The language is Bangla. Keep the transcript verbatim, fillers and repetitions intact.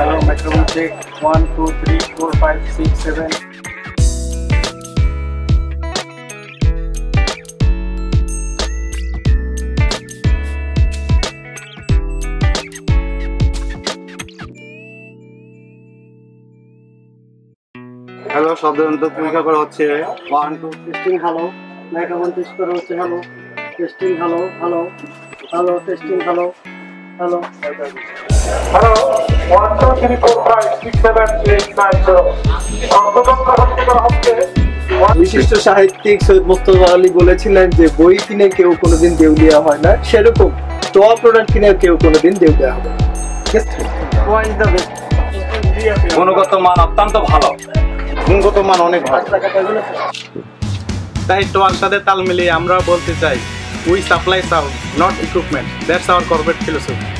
Hello, microphone check. One, two, three, four, five, six, seven. Hello, সাধারণত পরীক্ষা করা হচ্ছে One, two, testing. Hello, microphone test করা হচ্ছে. Hello, testing. Hello, hello, hello, testing. Hello, hello. Hello, one, two, three, four, five, six, seven, eight, nine, zero. বিশিষ্ট সাহিত্যিক সৈয়দ মুস্তাফা আলী বলেছিলেন যে বই কিনে কেউ কোনোদিন দেউলিয়া হয় না, সেরকম টোয়া প্রোডাক্ট কিনে কেউ কোনোদিন দেউলিয়া হবে না। গুণগত মান অত্যন্ত ভালো, গুণগত মান অনেক ভালো। তাই টোয়ার সাথে তাল মিলিয়ে আমরা বলতে চাই, we supply sound, not equipment. That's our corporate philosophy.